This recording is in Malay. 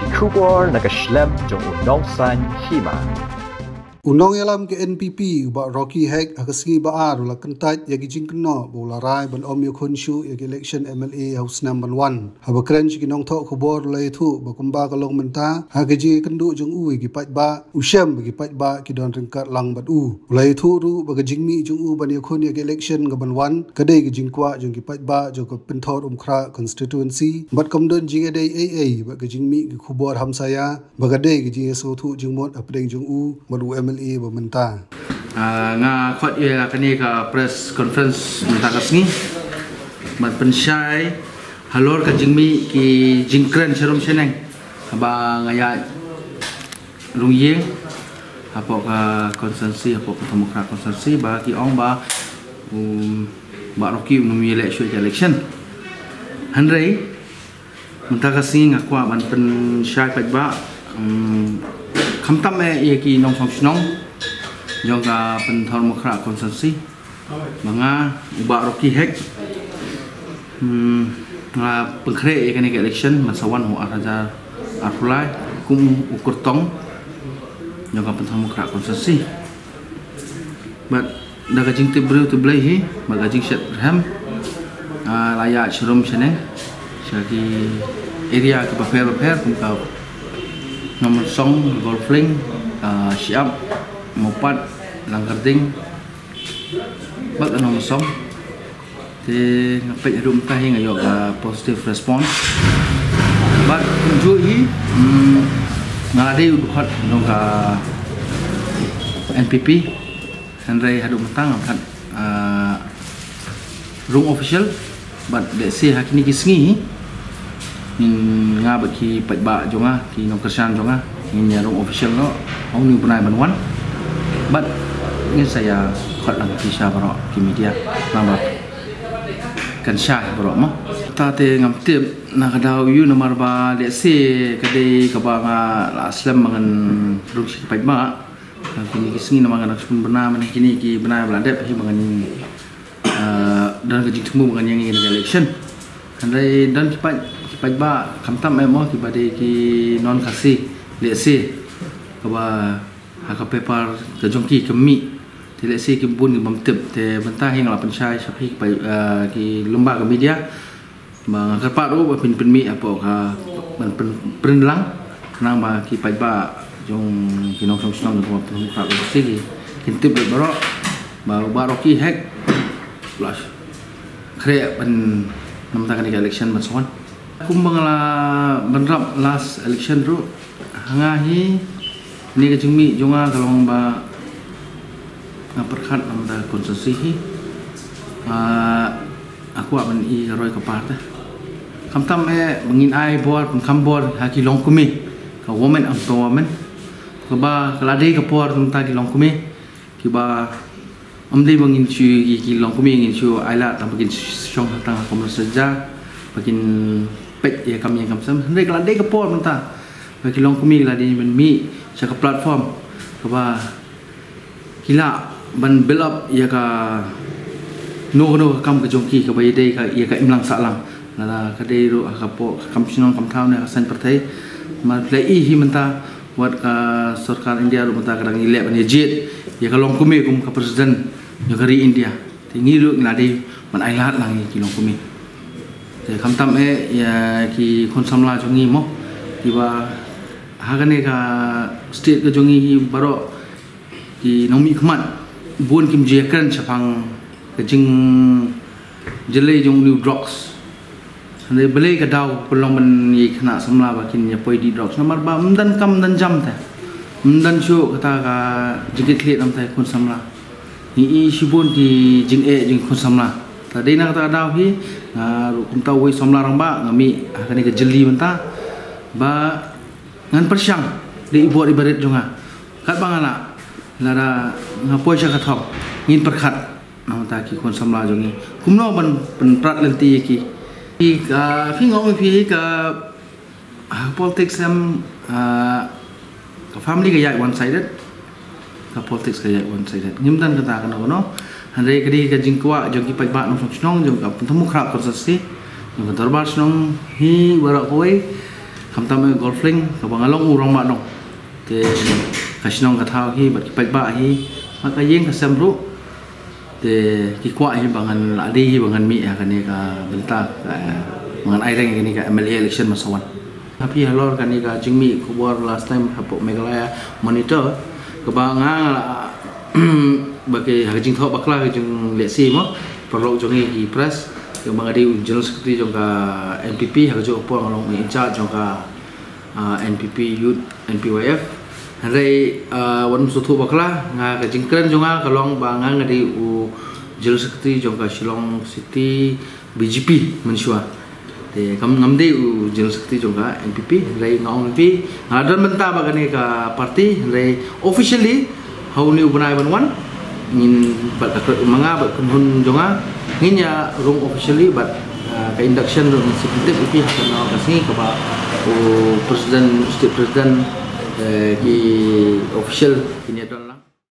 Kubor nakaslem jong unong san hima. Unong yalam ke NPP ba Rocky Hack akasingi ba aru la kentat yagi jingkno bola rai ban om yukun shu yagi election MLA House number 1 haba kren chi nong thok khobor lai thu ba kumba kalong menta hagaji kendu jong u gi pat ba usham gi pat ba ki don ringkat lang bat u lai thu ru ba jingmi jong u ban yukun yagi election ga ban 1 kadai gi jingkwa jong gi pat ba jong ko pinthor khra constituency bat komdon jing adai AA ba jingmi gi khobor hamsaya ba gadai gi so thu jingmot apdeng jong u ba MLA Bamenta. Nga khot ye kani ka press conference menta kasngi mat pensyai halor ka jingmi ki jingkren serum seneng ba ngaya lungye apa ka konsensi apa demokrat konsensi ba ki ong ba Rocky numi election handrei menta kasngi ngakwa ban pensyai pat ba kamtam ye ki nong song snong jong ka penthor mokra konsensi manga ba Rocky Hack nga pengkre ye kani election masawan ho araja arulai kum ukur tong jong ka penthor mokra konsensi but daga jing te bru te blai hi baga jing shat ham laya shrum seneng sagi area ke bafer kum ka nomor song golfling siap mopat langkarding bak nomor song te ngapet rum ta hi ngayo ka positive response bak jui ngade udhat nong ka NPP handrai hadu matang kan room official but they say hakini kisngi nga baki pat ba jonga ki no kersan jonga in yarong official no ong ni punai banwan but ni saya khot lang ki sha baro ki media lama kan sha baro mo ta te ngam tip na kadau yu nomor ba le se kade ka ba nga aslam mangan rung si pat ba kini ki singi mangan aksun bena man kini ki bena beladep hi mangan dan ke jingmu mangan yang election andai dan ki ba kamtam mo ki bade ki non khasi le se ka ba ha ka paper ka jongki kemi te le se ki bun ki bamtep te banta hing la panchai sapi ki lomba ka media ba ka pa ro pin mi apa ka ban prin lang nang ba ki ba jong ki nong song song ko pa ka se ki kintip le baro ba Rocky Hack plus kre ban namta kan election ban son kumbangla benrap last election ru hangahi ni ke jingmi jonga kalong ba ngaperkhat namda konsensi hi aku aban i roi ka parta kamtam mengin ai bor kam bor haki long kumi ka women empowerment ka ba kalade ka por namta ki long kumi ki ba amde mengin chu ki long kumi ngin chu aila tam begin song tang komun saja bakin pet ya kami yang kamsam hendai kelade ke por menta bagi long kumi kelade ben mi saka platform kaba kila ban build up ya ka no kam ke jongki ka bai dei ka ya ka imlang salang la ka dei ro ka po kam sinong kam thau ne san partai ma play hi menta buat ka sarkar India ro menta kadang ilek ban jit ya ka long kumi kum ka presiden ya kari India tingi ro kelade man ai lat lang ki long kumi kamtam ya ki kon samla jongi mo ki ba hagane ka state ka jongi baro ki nomi khmat bun kim je kan chapang ka jing jele jong new drugs ande bele ka daw pelong ban yi khna samla ba kin ya poi di drugs namar ba mdan kam dan jam ta mdan shu kata ka jigit khle nam ta kon samla ni shibun ki jing jing kon samla tadi nak kata daw hi kum tau wei somla rang ba ngami kani ke jeli menta ba ngan persyang di ibu ibarat jonga kat bangana lara ngapoi sya kathok ngin perkhat nam ta ki kon somla jongi kumno ban prat lenti ki ka ngong pi ka politics am ka family ka one sided ka politics ka one sided ngimdan kata kana no handai kadi ka jingkwa jong ki pai ba nong song jong ka temu khra konsensi jong darbar snong hi barak koi kamtam golfling ka bangalong urang ma nong te kasinong kathau hi bat kipai ba hi maka yeng ka samru te ki kwa hi bangan ade hi bangan mi ya kani ka benta bangan aireng kani ka MLA election masawan tapi halor kani ka jingmi kubor last time hapo Meghalaya monitor ka banga bagi hajing thok bakla hajing lesi mo perlu jongi ki press yang mengadi general secretary jongka NPP hajo po ngolong in charge jongka NPP youth NPYF hari wan sutu bakla nga hajing keren jonga kalong banga ngadi u general secretary jongka Shillong City BGP mensua te kam ngamde u general secretary jongka NPP hari ngong NPP ngadon benta bagani ka party hari officially hauni ubnai banwan ingin bat mga bat kunhun jonga nginya rung officially bat ka induction rung secretary ipi hakana kasni ka ba presiden state president ki official ini adalah